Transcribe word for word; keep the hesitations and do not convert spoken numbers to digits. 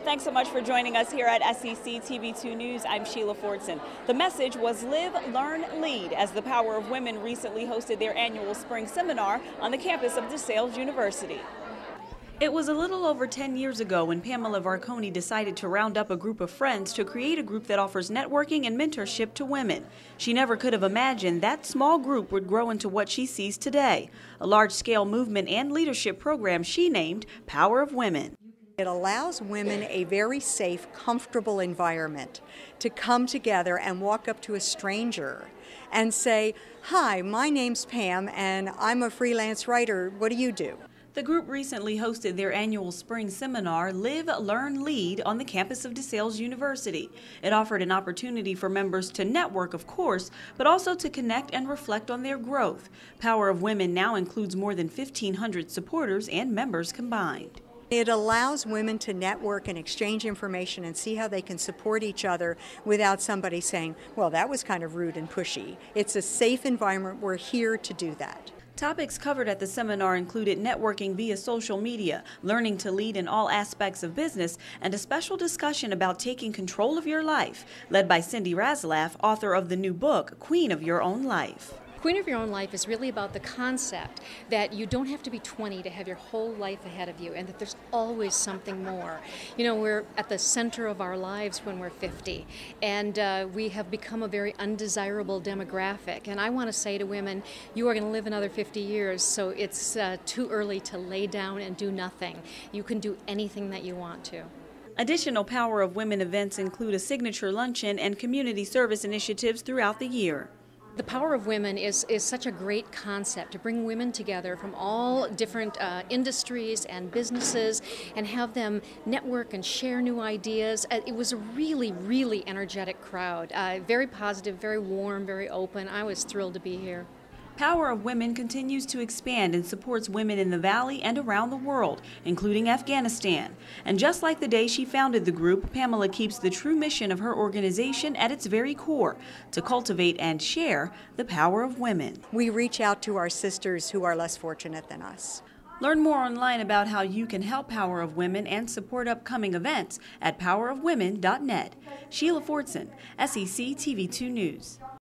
Thanks so much for joining us here at S E C T V two News. I'm Sheila Fordson. The message was Live, Learn, Lead, as the Power of Women recently hosted their annual spring seminar on the campus of DeSales University. It was a little over ten years ago when Pamela Varconi decided to round up a group of friends to create a group that offers networking and mentorship to women. She never could have imagined that small group would grow into what she sees today, a large-scale movement and leadership program she named Power of Women. It allows women a very safe, comfortable environment to come together and walk up to a stranger and say, "Hi, my name's Pam and I'm a freelance writer. What do you do?" The group recently hosted their annual spring seminar, Live, Learn, Lead, on the campus of DeSales University. It offered an opportunity for members to network, of course, but also to connect and reflect on their growth. Power of Women now includes more than fifteen hundred supporters and members combined. It allows women to network and exchange information and see how they can support each other without somebody saying, well, that was kind of rude and pushy. It's a safe environment. We're here to do that. Topics covered at the seminar included networking via social media, learning to lead in all aspects of business, and a special discussion about taking control of your life, led by Cindy Raslaff, author of the new book, Queen of Your Own Life. Queen of Your Own Life is really about the concept that you don't have to be twenty to have your whole life ahead of you, and that there's always something more. You know, we're at the center of our lives when we're fifty, and uh, we have become a very undesirable demographic. And I want to say to women, you are going to live another fifty years, so it's uh, too early to lay down and do nothing. You can do anything that you want to. Additional Power of Women events include a signature luncheon and community service initiatives throughout the year. The Power of Women is, is such a great concept to bring women together from all different uh, industries and businesses and have them network and share new ideas. Uh, it was a really, really energetic crowd, uh, very positive, very warm, very open. I was thrilled to be here. Power of Women continues to expand and supports women in the Valley and around the world, including Afghanistan. And just like the day she founded the group, Pamela keeps the true mission of her organization at its very core, to cultivate and share the power of women. We reach out to our sisters who are less fortunate than us. Learn more online about how you can help Power of Women and support upcoming events at power of women dot net. Sheila Fordson, S E C T V two News.